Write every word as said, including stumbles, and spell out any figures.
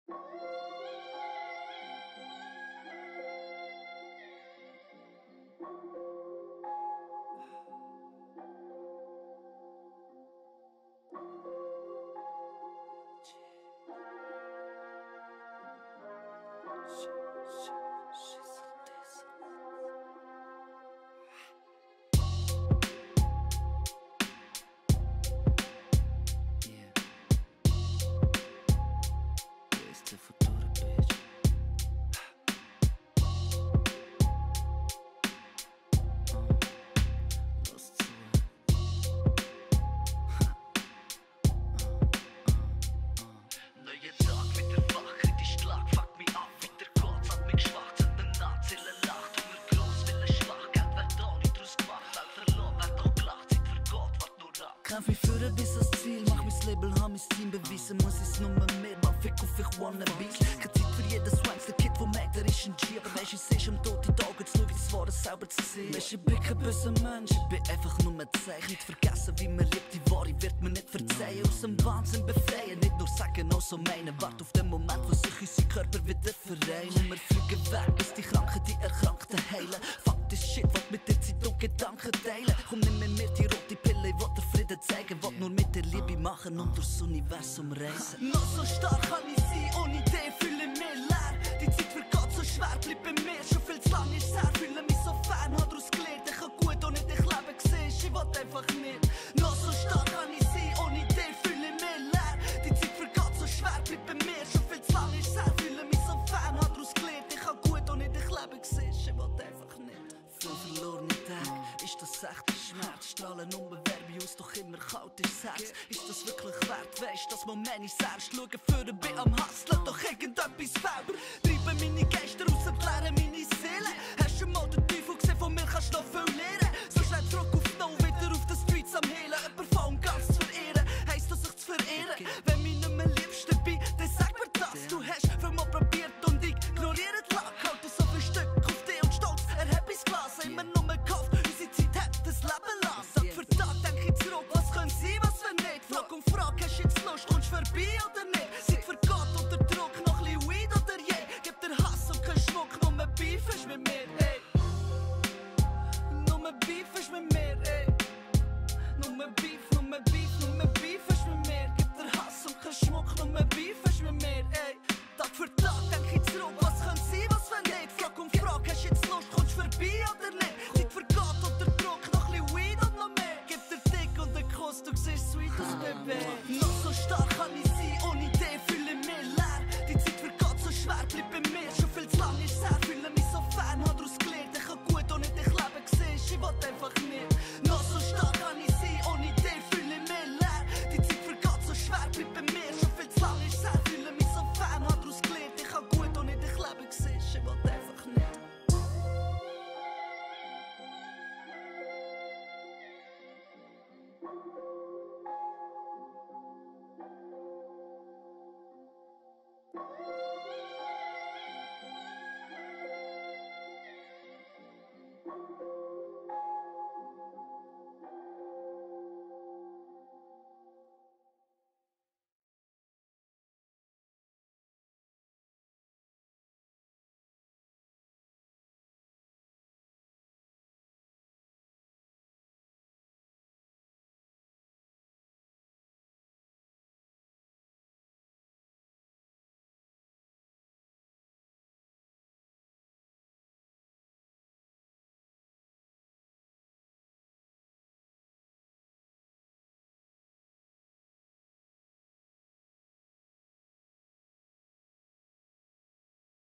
Kämpf mich führen bis ans Ziel, mach mein Label, hab mein Team beweisen, muss ich's nur mehr, mach Fick auf ich wannabes. Keine Zeit für jeden Swanks, der Kid, wo merkt, er ist ein G, aber weisst, ich seh's am Tod in die Augen, zu schauen, es war selber zu sehen. Weisst, ich bin kein böser Mensch, ich bin einfach nur ein Zeichen. Nicht vergessen, wie man lebt, die Ware wird mir nicht verzeihen. Aus dem Wahnsinn befreien, nicht nur sagen, auch so meinen. Wart auf den Moment, wo sich unser Körper wieder vereinen. Und wir fliegen weg, bis die Kranken die Erkrankten heilen. Fuck this shit, was mit der Zeit und Gedanken teilen. Komm, nimm mit mir die rote Pille, ich will dir Frieden zeigen, will nur mit der Liebe machen und durchs Universum reisen. Noch so stark kann ich sein, ohne Idee fühle mich leer. Die Zeit vergeht so schwer, bleibt bei mir, schon viel zu lang ist her. Fühle mich so fern, hab daraus gelernt, ich kann gut ohne dich leben, siehst, ich will einfach nicht. Noch so stark kann ich sein, ohne Idee fühle mich leer. Die Zeit vergeht so schwer, bleibt bei mir, schon viel zu lang ist her. Fühle mich so fern, hab daraus gelernt, ich kann gut ohne dich leben, siehst, ich will einfach nicht. Viel verlorene Tage, ist das echter Schmerz? Strahlen unbewerbe aus, doch immer kalt ist das Herz. Ist das wirklich wert, weisst, dass man meine ernst schauen führen, bin am Hustlen, doch irgendetwas fehlt. Treiben meine Geister raus, entleeren meine Seele. Hast schon mal den Teufel gesehen, von mir kannst du noch viel lernen. So schnell zurück auf die No, wieder auf den Streets am Hehlen. Jemand von ganz zu verehren, heisst das sich zu verehren. Wenn mich nicht mehr liebst dabei, dann sag mir das. Du hast viel mal probiert und ignoriert die Lage. Halte so viel Stück auf dich und stolz, erheb ins Glas. Immer nur gekauft, unsere Zeit hat das Leben lang. Tag für Tag denk ich zurück, was könnte sein, was wenn nicht. Frag und frag, hast du jetzt Lust, kommst du vorbei oder nicht? Zeit vergeht unter Druck, noch ein bisschen Weed oder je. Gib dir Hass und kein Schmuck, nur mehr Beef ist mit mir, ey. Nur mehr Beef ist mit mir, ey. Nur mehr Beef, nur mehr Beef, nur mehr Beef ist mit mir. Gib dir Hass und kein Schmuck, nur mehr Beef ist mit mir, ey. Tag für Tag denk ich zurück, was könnte sein, was wenn nicht? Frag und frag, hast du jetzt Lust, kommst du vorbei oder nicht? Zeit vergeht unter Druck, noch ein bisschen Weed und noch mehr. Gib dir Dick und einen Kuss, du siehst sweet aus, Baby. Noch so stark kann ich sein, ohne Idee fühle mich leer. Die Zeit vergeht so schwer, bleibt bei mir, schon viel zu lang ist es her. Fühle mich so fern, hab daraus gelernt, ich kann gut ohne dich leben, siehst, ich will einfach nicht. Noch so stark kann ich sein, ohne Idee fühle mich leer. Die Zeit vergeht so schwer, bleibt bei mir, schon viel zu lang ist es her. Fühle mich so fern, hab daraus gelernt, ich kann gut ohne dich leben, siehst, ich will einfach nicht. Bye.